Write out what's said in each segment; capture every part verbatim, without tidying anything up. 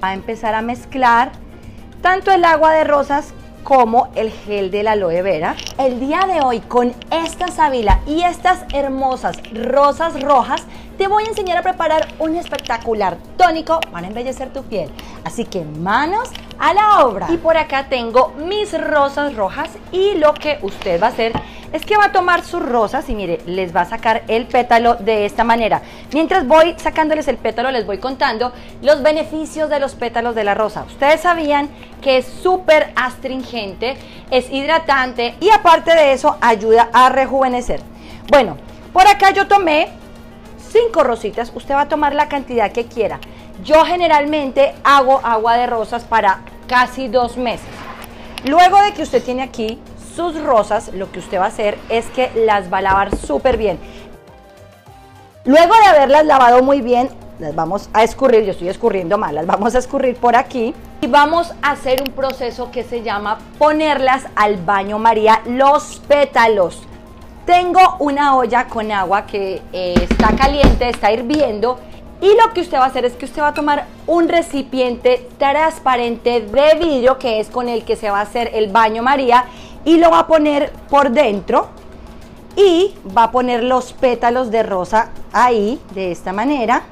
va a empezar a mezclar tanto el agua de rosas como el gel de la aloe vera. El día de hoy, con esta sábila y estas hermosas rosas rojas, te voy a enseñar a preparar un espectacular tónico para embellecer tu piel. Así que manos a la obra. Y por acá tengo mis rosas rojas, y lo que usted va a hacer es que va a tomar sus rosas y mire, les va a sacar el pétalo de esta manera. Mientras voy sacándoles el pétalo, les voy contando los beneficios de los pétalos de la rosa. Ustedes sabían que es súper astringente, es hidratante y aparte de eso ayuda a rejuvenecer. Bueno, por acá yo tomé cinco rositas. Usted va a tomar la cantidad que quiera. Yo generalmente hago agua de rosas para casi dos meses. Luego de que usted tiene aquí sus rosas, lo que usted va a hacer es que las va a lavar súper bien. Luego de haberlas lavado muy bien, las vamos a escurrir. Yo estoy escurriendo mal, las vamos a escurrir por aquí y vamos a hacer un proceso que se llama ponerlas al baño María, los pétalos. Tengo una olla con agua que eh, está caliente, está hirviendo, y lo que usted va a hacer es que usted va a tomar un recipiente transparente de vidrio, que es con el que se va a hacer el baño María, y lo va a poner por dentro y va a poner los pétalos de rosa ahí, de esta manera.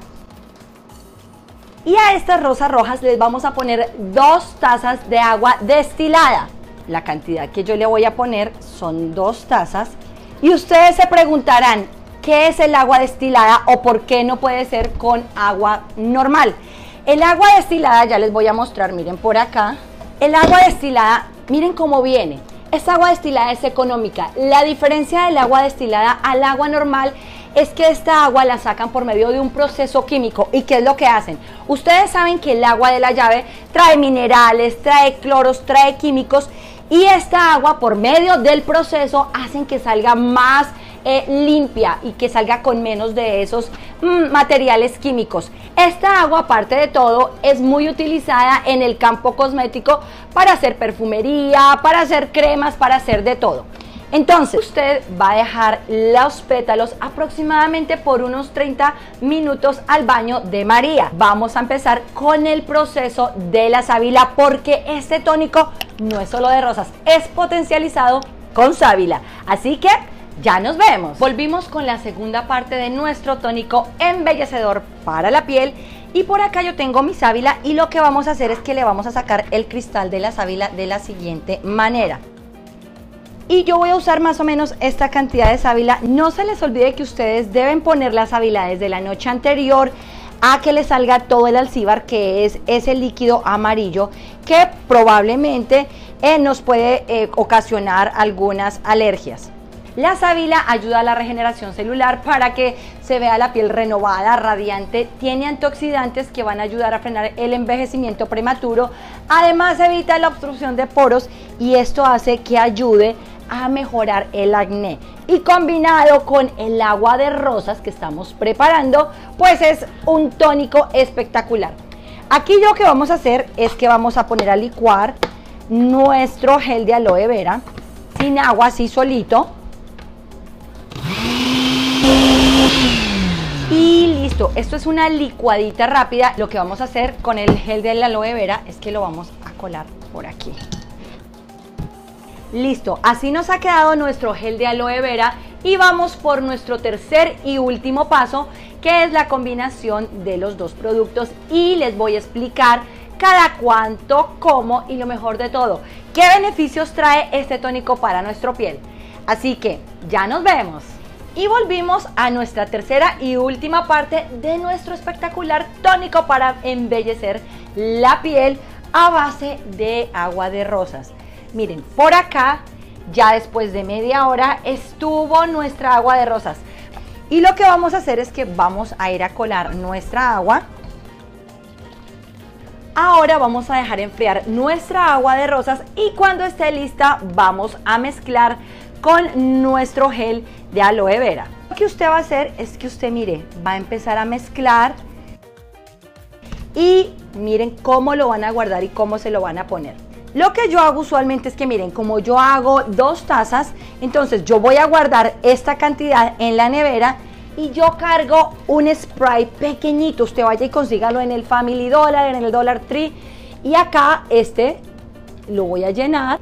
Y a estas rosas rojas les vamos a poner dos tazas de agua destilada. La cantidad que yo le voy a poner son dos tazas. Y ustedes se preguntarán, ¿qué es el agua destilada o por qué no puede ser con agua normal? El agua destilada, ya les voy a mostrar, miren por acá. El agua destilada, miren cómo viene. Esta agua destilada es económica. La diferencia del agua destilada al agua normal es que esta agua la sacan por medio de un proceso químico. ¿Y qué es lo que hacen? Ustedes saben que el agua de la llave trae minerales, trae cloros, trae químicos, y esta agua, por medio del proceso, hacen que salga más eh, limpia y que salga con menos de esos mm, materiales químicos. Esta agua, aparte de todo, es muy utilizada en el campo cosmético para hacer perfumería, para hacer cremas, para hacer de todo. Entonces, usted va a dejar los pétalos aproximadamente por unos treinta minutos al baño de María. Vamos a empezar con el proceso de la sábila, porque este tónico no es solo de rosas, es potencializado con sábila. Así que ya nos vemos. Volvimos con la segunda parte de nuestro tónico embellecedor para la piel. Y por acá yo tengo mi sábila, y lo que vamos a hacer es que le vamos a sacar el cristal de la sábila de la siguiente manera. Y yo voy a usar más o menos esta cantidad de sábila. No se les olvide que ustedes deben poner la sábila desde la noche anterior a que le salga todo el alcíbar, que es ese líquido amarillo que probablemente eh, nos puede eh, ocasionar algunas alergias. La sábila ayuda a la regeneración celular para que se vea la piel renovada, radiante. Tiene antioxidantes que van a ayudar a frenar el envejecimiento prematuro. Además, evita la obstrucción de poros, y esto hace que ayude a mejorar el acné. Y combinado con el agua de rosas que estamos preparando, pues es un tónico espectacular. Aquí lo que vamos a hacer es que vamos a poner a licuar nuestro gel de aloe vera sin agua, así solito. Y listo, esto es una licuadita rápida. Lo que vamos a hacer con el gel de la aloe vera es que lo vamos a colar por aquí. Listo, así nos ha quedado nuestro gel de aloe vera, y vamos por nuestro tercer y último paso, que es la combinación de los dos productos, y les voy a explicar cada cuánto, cómo y lo mejor de todo, qué beneficios trae este tónico para nuestra piel. Así que ya nos vemos. Y volvimos a nuestra tercera y última parte de nuestro espectacular tónico para embellecer la piel a base de agua de rosas. Miren, por acá ya después de media hora estuvo nuestra agua de rosas. Y lo que vamos a hacer es que vamos a ir a colar nuestra agua. Ahora vamos a dejar enfriar nuestra agua de rosas, y cuando esté lista vamos a mezclar con nuestro gel de aloe vera. Lo que usted va a hacer es que usted, mire, va a empezar a mezclar, y miren cómo lo van a guardar y cómo se lo van a poner. Lo que yo hago usualmente es que, miren, como yo hago dos tazas, entonces yo voy a guardar esta cantidad en la nevera Y yo cargo un spray pequeñito, usted vaya y consígalo en el Family Dollar, en el Dollar Tree. Y acá este lo voy a llenar.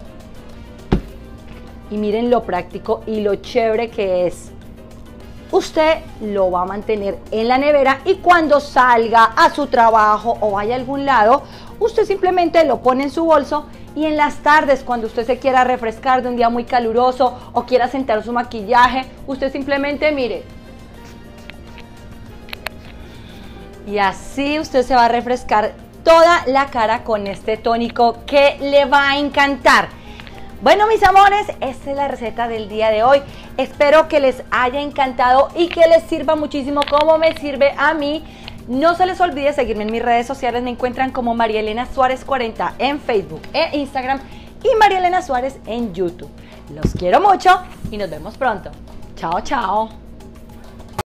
Y miren lo práctico y lo chévere que es. Usted lo va a mantener en la nevera y cuando salga a su trabajo o vaya a algún lado, usted simplemente lo pone en su bolso y en las tardes, cuando usted se quiera refrescar de un día muy caluroso o quiera sentar su maquillaje, usted simplemente mire. Y así usted se va a refrescar toda la cara con este tónico que le va a encantar. Bueno, mis amores, esta es la receta del día de hoy. Espero que les haya encantado y que les sirva muchísimo como me sirve a mí. No se les olvide seguirme en mis redes sociales. Me encuentran como María Elena Suárez cuarenta en Facebook e Instagram y María Elena Suárez en YouTube. Los quiero mucho y nos vemos pronto. Chao, chao.